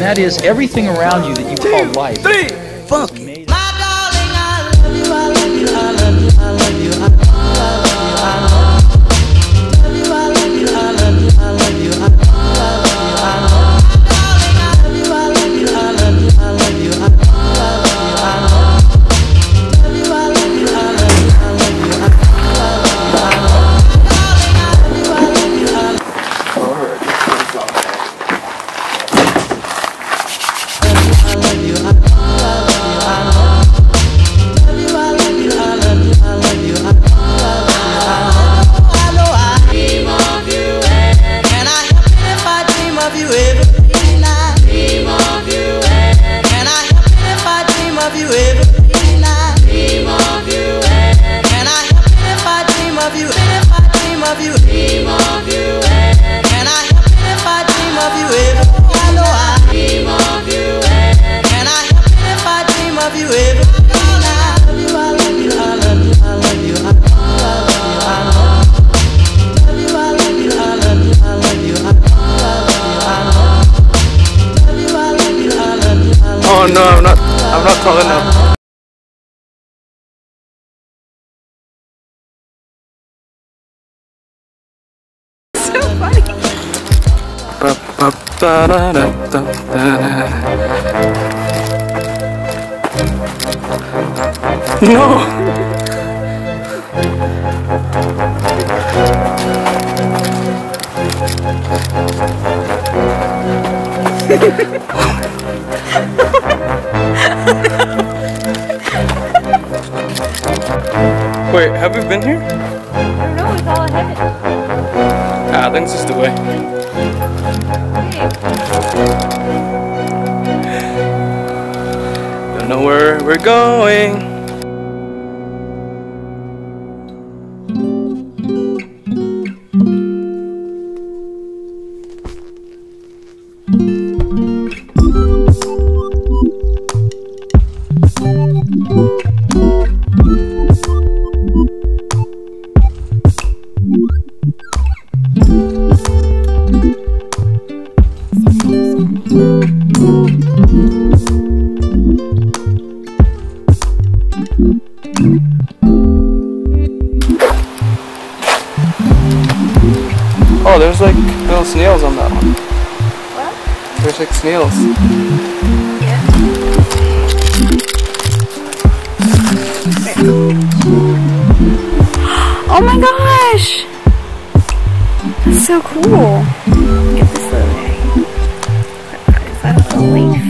that is everything around you that you call life. 3, funk. Oh no, I'm not tall enough. So funny. No. Wait, have we been here? I don't know, it's all ahead. Ah, then it's just the way. Don't know where we're going. Oh, there's like little snails on that one. What? There's like snails. Yeah. Oh my gosh! That's so cool. Get this little guy. Is that a little leaf?